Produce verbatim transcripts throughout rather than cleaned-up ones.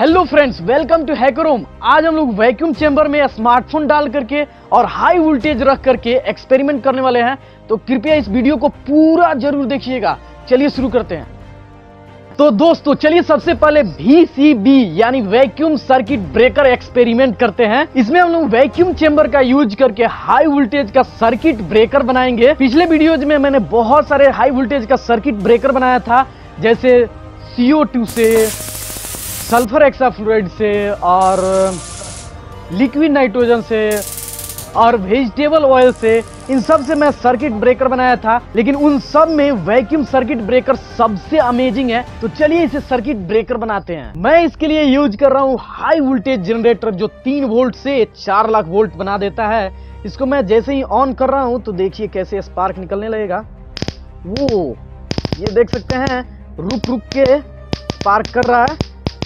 Hello friends, welcome to Hacker Home. आज हम लोग वैक्यूम चेंबर में स्मार्टफोन डाल करके और हाई वोल्टेज रख करके एक्सपेरिमेंट करने वाले हैं, तो कृपया इस वीडियो को पूरा जरूर देखिएगा। चलिए शुरू करते हैं। तो दोस्तों चलिए सबसे पहले वी सी बी यानी वैक्यूम सर्किट ब्रेकर एक्सपेरिमेंट करते हैं। इसमें हम लोग वैक्यूम चेंबर का यूज करके हाई वोल्टेज का सर्किट ब्रेकर बनाएंगे। पिछले वीडियोज में मैंने बहुत सारे हाई वोल्टेज का सर्किट ब्रेकर बनाया था, जैसे सी ओ टू से, सल्फर हेक्साफ्लोराइड से और लिक्विड नाइट्रोजन से और वेजिटेबल ऑयल से। इन सब से मैं सर्किट ब्रेकर बनाया था, लेकिन उन सब में वैक्यूम सर्किट ब्रेकर सबसे अमेजिंग है। तो चलिए इसे सर्किट ब्रेकर बनाते हैं। मैं इसके लिए यूज कर रहा हूँ हाई वोल्टेज जनरेटर, जो तीन वोल्ट से चार लाख वोल्ट बना देता है। इसको मैं जैसे ही ऑन कर रहा हूँ तो देखिए कैसे स्पार्क निकलने लगेगा। वो ये देख सकते हैं, रुक रुक के स्पार्क कर रहा है।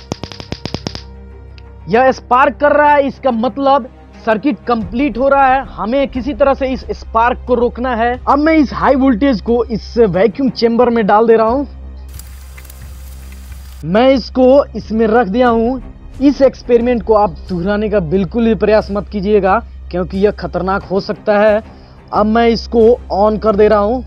यह स्पार्क कर रहा है, इसका मतलब सर्किट कंप्लीट हो रहा है। हमें किसी तरह से इस स्पार्क को रोकना है। अब मैं इस हाई वोल्टेज को इस वैक्यूम चेंबर में डाल दे रहा हूं। मैं इसको इसमें रख दिया हूं। इस एक्सपेरिमेंट को आप दोहराने का बिल्कुल भी प्रयास मत कीजिएगा, क्योंकि यह खतरनाक हो सकता है। अब मैं इसको ऑन कर दे रहा हूं।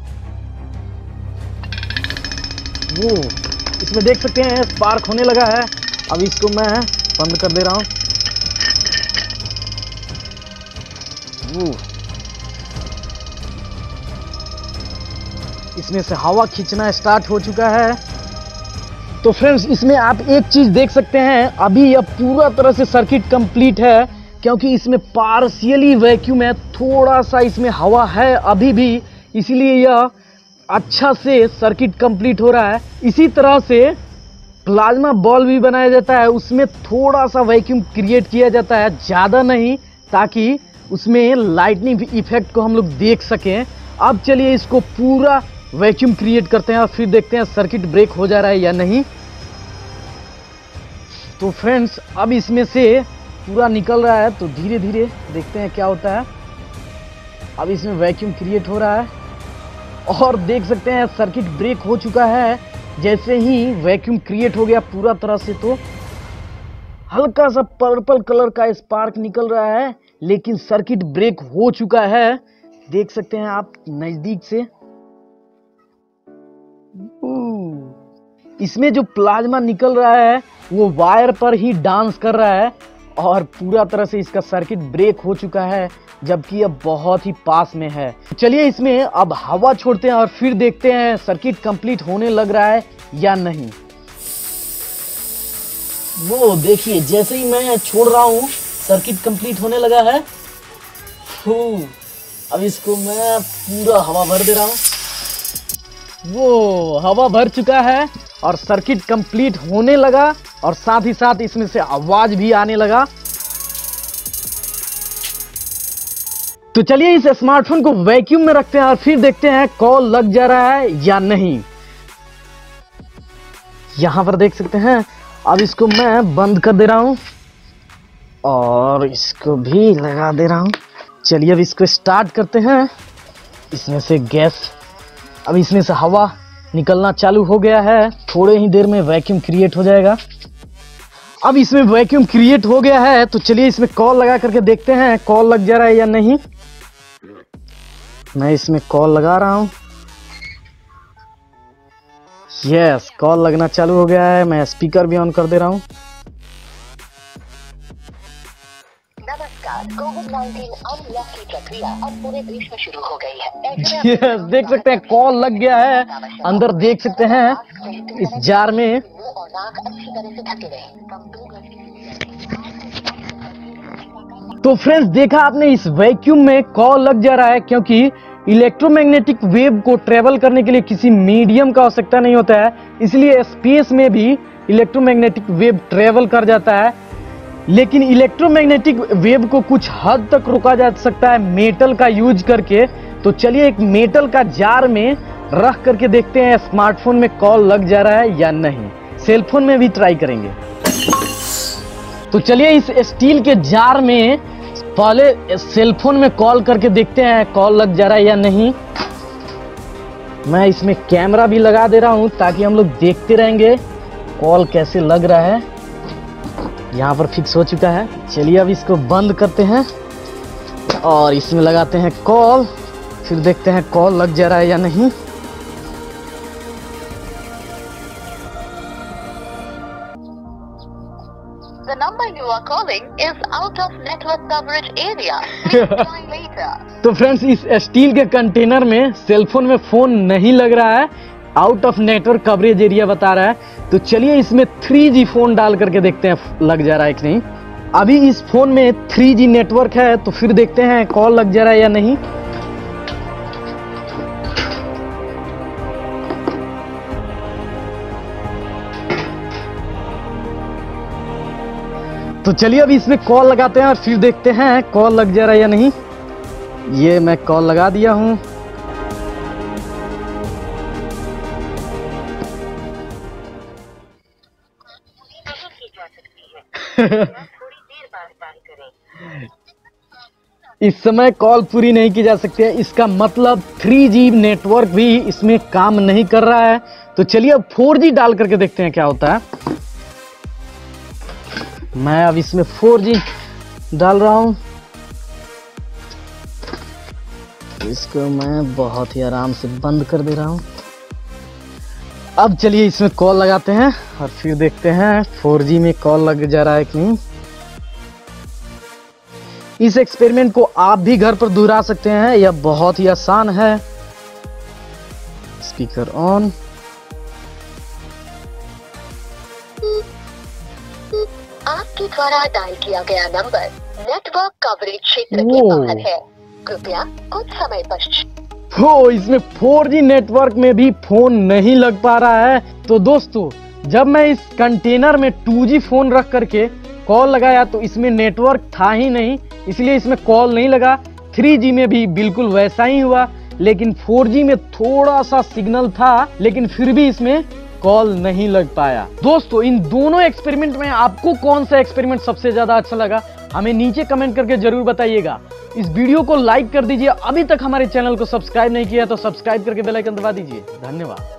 वो इसमें देख सकते हैं स्पार्क होने लगा है। अब इसको मैं बंद कर दे रहा हूं। इसमें से हवा खींचना स्टार्ट हो चुका है। तो फ्रेंड्स, इसमें आप एक चीज देख सकते हैं, अभी यह पूरा तरह से सर्किट कंप्लीट है, क्योंकि इसमें पार्शियली वैक्यूम है, थोड़ा सा इसमें हवा है अभी भी, इसीलिए यह अच्छा से सर्किट कंप्लीट हो रहा है। इसी तरह से प्लाज्मा बॉल भी बनाया जाता है, उसमें थोड़ा सा वैक्यूम क्रिएट किया जाता है, ज़्यादा नहीं, ताकि उसमें लाइटनिंग इफेक्ट को हम लोग देख सकें। अब चलिए इसको पूरा वैक्यूम क्रिएट करते हैं और फिर देखते हैं सर्किट ब्रेक हो जा रहा है या नहीं। तो फ्रेंड्स, अब इसमें से पूरा निकल रहा है, तो धीरे धीरे देखते हैं क्या होता है। अब इसमें वैक्यूम क्रिएट हो रहा है और देख सकते हैं सर्किट ब्रेक हो चुका है। जैसे ही वैक्यूम क्रिएट हो गया पूरा तरह से, तो हल्का सा पर्पल कलर का स्पार्क निकल रहा है, लेकिन सर्किट ब्रेक हो चुका है। देख सकते हैं आप नजदीक से। इसमें जो प्लाज्मा निकल रहा है वो वायर पर ही डांस कर रहा है और पूरा तरह से इसका सर्किट ब्रेक हो चुका है, जबकि अब बहुत ही पास में है। चलिए इसमें अब हवा छोड़ते हैं और फिर देखते हैं सर्किट कंप्लीट होने लग रहा है या नहीं। वो देखिए, जैसे ही मैं छोड़ रहा हूँ सर्किट कंप्लीट होने लगा है। अब इसको मैं पूरा हवा भर दे रहा हूँ। वो हवा भर चुका है और सर्किट कंप्लीट होने लगा, और साथ ही साथ इसमें से आवाज भी आने लगा। तो चलिए इस स्मार्टफोन को वैक्यूम में रखते हैं और फिर देखते हैं कॉल लग जा रहा है या नहीं। यहां पर देख सकते हैं। अब इसको मैं बंद कर दे रहा हूं और इसको भी लगा दे रहा हूं। चलिए अब इसको स्टार्ट करते हैं। इसमें से गैस, अब इसमें से हवा निकलना चालू हो गया है। थोड़े ही देर में वैक्यूम क्रिएट हो जाएगा। अब इसमें वैक्यूम क्रिएट हो गया है, तो चलिए इसमें कॉल लगा करके देखते हैं कॉल लग जा रहा है या नहीं। मैं इसमें कॉल लगा रहा हूं। यस, कॉल लगना चालू हो गया है। मैं स्पीकर भी ऑन कर दे रहा हूं। कोविड नाइनटीन अनलॉक की प्रक्रिया अब पूरे देश में शुरू हो गई है। yes, देख सकते हैं कॉल लग गया है। अंदर देख सकते हैं इस जार में। और नाक अच्छी तरह से ढके रहे। तो फ्रेंड्स, देखा आपने, इस वैक्यूम में कॉल लग जा रहा है, क्योंकि इलेक्ट्रोमैग्नेटिक वेव को ट्रेवल करने के लिए किसी मीडियम का आवश्यकता नहीं होता है, इसलिए स्पेस में भी इलेक्ट्रोमैग्नेटिक वेव ट्रेवल कर जाता है। लेकिन इलेक्ट्रोमैग्नेटिक वेव को कुछ हद तक रोका जा सकता है मेटल का यूज करके। तो चलिए एक मेटल का जार में रख करके देखते हैं स्मार्टफोन में कॉल लग जा रहा है या नहीं। सेलफोन में भी ट्राई करेंगे। तो चलिए इस स्टील के जार में पहले सेलफोन में कॉल करके देखते हैं कॉल लग जा रहा है या नहीं। मैं इसमें कैमरा भी लगा दे रहा हूं ताकि हम लोग देखते रहेंगे कॉल कैसे लग रहा है। यहाँ पर फिक्स हो चुका है। चलिए अब इसको बंद करते हैं और इसमें लगाते हैं कॉल, फिर देखते हैं कॉल लग जा रहा है या नहीं। The number you are calling is out of network coverage area. Please try later. तो फ्रेंड्स, इस स्टील के कंटेनर में सेलफोन में फोन नहीं लग रहा है, out of network coverage area बता रहा है। तो चलिए इसमें थ्री जी फोन डाल करके देखते हैं लग जा रहा है कि नहीं। अभी इस फोन में थ्री जी नेटवर्क है, तो फिर देखते हैं कॉल लग जा रहा है या नहीं। तो चलिए अभी इसमें कॉल लगाते हैं और फिर देखते हैं कॉल लग जा रहा है या नहीं। ये मैं कॉल लगा दिया हूं। इस समय कॉल पूरी नहीं की जा सकती है, इसका मतलब थ्री जी नेटवर्क भी इसमें काम नहीं कर रहा है। तो चलिए अब फोर जी डाल करके देखते हैं क्या होता है। मैं अब इसमें फोर जी डाल रहा हूं। इसको मैं बहुत ही आराम से बंद कर दे रहा हूं। अब चलिए इसमें कॉल लगाते हैं और फिर देखते हैं फोर जी में कॉल लग जा रहा है कि नहीं। इस एक्सपेरिमेंट को आप भी घर पर दोहरा सकते हैं, यह बहुत ही आसान है। Speaker on. आपके द्वारा डायल किया गया नंबर नेटवर्क कवरेज क्षेत्र के बाहर है। कृपया कुछ समय पश्चात। हो, इसमें फोर जी नेटवर्क में भी फोन नहीं लग पा रहा है। तो दोस्तों, जब मैं इस कंटेनर में टू जी फोन रख करके कॉल लगाया तो इसमें नेटवर्क था ही नहीं, इसलिए इसमें कॉल नहीं लगा। थ्री जी में भी बिल्कुल वैसा ही हुआ, लेकिन फोर जी में थोड़ा सा सिग्नल था, लेकिन फिर भी इसमें कॉल नहीं लग पाया। दोस्तों, इन दोनों एक्सपेरिमेंट में आपको कौन सा एक्सपेरिमेंट सबसे ज्यादा अच्छा लगा, हमें नीचे कमेंट करके जरूर बताइएगा। इस वीडियो को लाइक कर दीजिए। अभी तक हमारे चैनल को सब्सक्राइब नहीं किया तो सब्सक्राइब करके बेल आइकन दबा दीजिए। धन्यवाद।